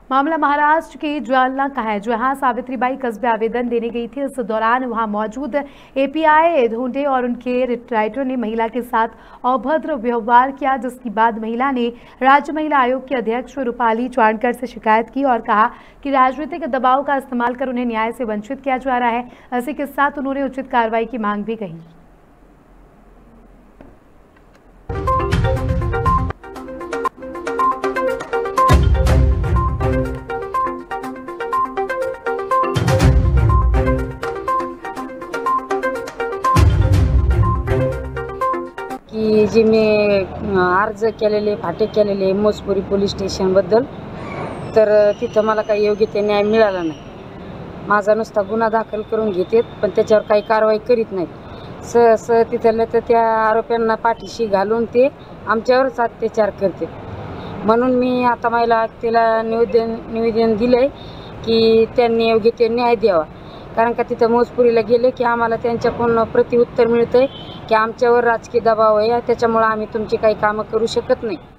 मामला महाराष्ट्र के जालना का है, जहां सावित्रीबाई कस्बे आवेदन देने गई थी। इस दौरान वहां मौजूद एपीआई ढूंढे और उनके राइटर ने महिला के साथ अभद्र व्यवहार किया, जिसके बाद महिला ने राज्य महिला आयोग की अध्यक्ष रूपाली चाणकर से शिकायत की और कहा कि राजनीतिक दबाव का इस्तेमाल कर उन्हें न्याय से वंचित किया जा रहा है। इसी के साथ उन्होंने उचित कार्रवाई की मांग भी कही। की जी मी अर्ज केलेले फाटे केलेले मोसपुरी पोलीस स्टेशनबद्दल, तर तिथं मला काही योग्य ते न्याय मिळाला नाही। माझा नुसता गुन्हा दाखल करून घेतात, पण त्याच्यावर काही कारवाई करीत नाहीत। तिथल्या तर त्या आरोपींना पाठीशी घालून ते आमच्यावरच अत्याचार करते। म्हणून मी आता महिला आयुक्ताला निवेदन दिलंय की त्यांनी योग्य ते न्याय द्यावा। कारण का तिथं मोसपुरीला गेले की आम्हाला त्यांच्याकडून प्रतिउत्तर मिळतंय की आमच्यावर राजकीय दबाव आहे, त्याच्यामुळे आम्ही तुमची काही कामं करू शकत नाही।